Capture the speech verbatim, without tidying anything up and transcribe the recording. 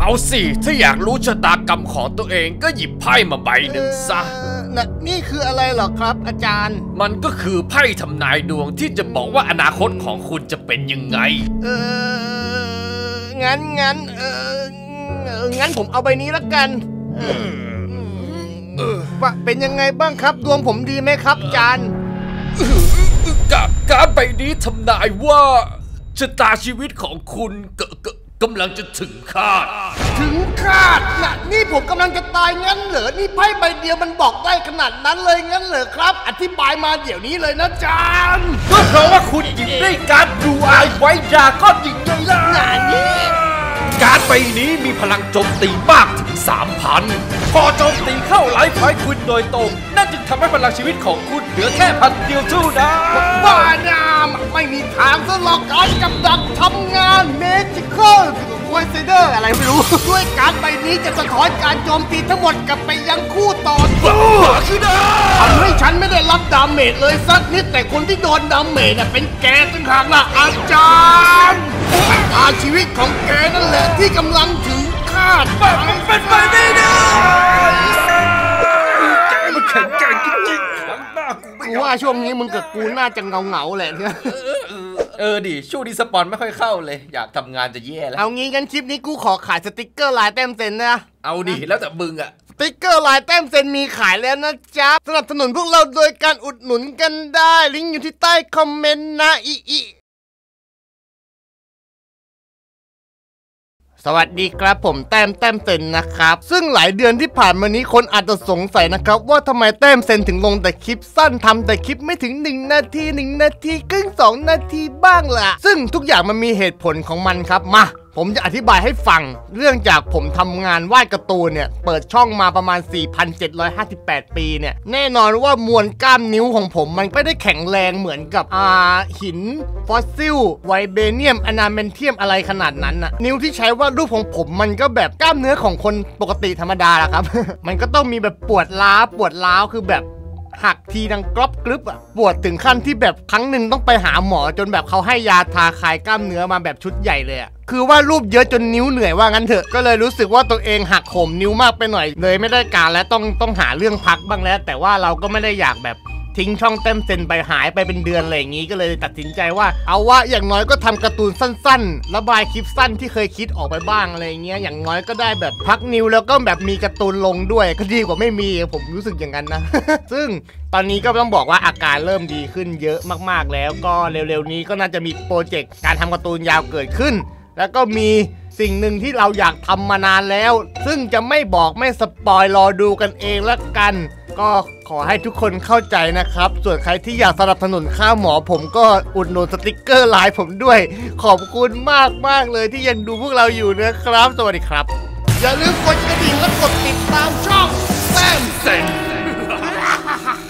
เอาสิถ้าอยากรู้ชะตากรรมของตัวเองก็หยิบไพ่มาใบหนึ่งซะนะนี่คืออะไรเหรอครับอาจารย์มันก็คือไพ่ทำนายดวงที่จะบอกว่าอนาคตของคุณจะเป็นยังไงเอองั้นงั้นเอองั้นผมเอาใบนี้ละกันว่าเป็นยังไงบ้างครับดวงผมดีไหมครับอาจารย์กับการใบนี้ทำนายว่าชะตาชีวิตของคุณกำลังจะถึงคาดถึงคาดนะนี่ผมกำลังจะตายงั้นเหรอนี่ไพ่ใบเดียวมันบอกได้ขนาดนั้นเลยงั้นเหรอครับอธิบายมาเดี๋ยวนี้เลยนะอาจารย์ก็เพราะว่าคุณหยิบได้การดูอายไว้ดราก้อนอีกไงล่ะนี่การใบนี้มีพลังโจมตีมากถึง สามพัน พอโจมตีเข้าไลฟ์พอยต์คุณโดยตรงนั่นจึงทำให้พลังชีวิตของคุณเหลือแค่พันเดียวเท่านั้นบ้านามไม่มีทางซะหรอกการกำดักทำงานเมจิคอลควยเซเดอร์อะไรไม่รู้ด้วยการใบนี้จะสะท้อนการโจมตีทั้งหมดกลับไปยังคู่ต่อสู้ทำให้ฉันไม่ได้รับดาเมจเลยสักนิดแต่คนที่โดนดาเมจเป็นแกตั้งหากล่ะอาจารย์อาชีวิตของแกนั่นแหละที่กำลังถึงคาดมันเป็นไปไม่ได้แกมันแข็งแกร่งจริงๆกูว่าช่วงนี้มึงกับกูน่าจะเงาเงาแหละเนี่ยเออดิช่วงนี้สปอนไม่ค่อยเข้าเลยอยากทำงานจะแย่แล้วเอางี้กันคลิปนี้กูขอขายสติกเกอร์ลายแต้มเซนนะเอาดิแล้วแต่มึงอะสติกเกอร์ลายแต้มเซนมีขายแล้วนะจ๊ะสนับสนุนพวกเราโดยการอุดหนุนกันได้ลิงก์อยู่ที่ใต้คอมเมนต์นะอีอีสวัสดีครับผมแต้มแต้มเซนนะครับซึ่งหลายเดือนที่ผ่านมานี้คนอาจจะสงสัยนะครับว่าทำไมแต้มเซนถึงลงแต่คลิปสั้นทำแต่คลิปไม่ถึงหนึ่งนาทีหนึ่งนาทีครึ่งสองนาทีบ้างล่ะซึ่งทุกอย่างมันมีเหตุผลของมันครับมาผมจะอธิบายให้ฟังเรื่องจากผมทำงานวาดการ์ตูนเนี่ยเปิดช่องมาประมาณ สี่พันเจ็ดร้อยห้าสิบแปด ปีเนี่ยแน่นอนว่ามวลกล้ามนิ้วของผมมันไม่ได้แข็งแรงเหมือนกับอ่าหินฟอสซิลไวเบเนียมอนาเมนเทียมอะไรขนาดนั้นน่ะนิ้วที่ใช้วาดรูปของผมมันก็แบบกล้ามเนื้อของคนปกติธรรมดาแหละครับ มันก็ต้องมีแบบปวดล้าปวดล้าวคือแบบหักทีดังกรอบกรึบอ่ะปวดถึงขั้นที่แบบครั้งหนึ่งต้องไปหาหมอจนแบบเขาให้ยาทาคลายกล้ามเนื้อมาแบบชุดใหญ่เลยอ่ะคือว่ารูปเยอะจนนิ้วเหนื่อยว่างั้นเถอะก็เลยรู้สึกว่าตัวเองหักโหมนิ้วมากไปหน่อยเลยไม่ได้การและต้องต้องหาเรื่องพักบ้างแล้วแต่ว่าเราก็ไม่ได้อยากแบบทิ้งช่องแต้มเซนไปหายไปเป็นเดือนอะไรอย่างงี้ก็เลยตัดสินใจว่าเอาว่าอย่างน้อยก็ทำการ์ตูนสั้นๆระบายคลิปสั้นที่เคยคิดออกไปบ้างอะไรเงี้ยอย่างน้อยก็ได้แบบพักนิ้วแล้วก็แบบมีการ์ตูนลงด้วยก็ดีกว่าไม่มีผมรู้สึกอย่างนั้นนะ ซึ่งตอนนี้ก็ต้องบอกว่าอาการเริ่มดีขึ้นเยอะมากๆแล้วก็เร็วๆนี้ก็น่าจะมีโปรเจกต์การทำการ์ตูนยาวเกิดขึ้นแล้วก็มีสิ่งหนึ่งที่เราอยากทำมานานแล้วซึ่งจะไม่บอกไม่สปอยรอดูกันเองละกันก็ขอให้ทุกคนเข้าใจนะครับส่วนใครที่อยากสนับสนุนค่าหมอผมก็อุดหนุนสติกเกอร์ไลน์ผมด้วยขอบคุณมากมากเลยที่ยังดูพวกเราอยู่นะครับสวัสดีครับอย่าลืมกดกระดิ่งและกดติดตามช่องแต้มเซน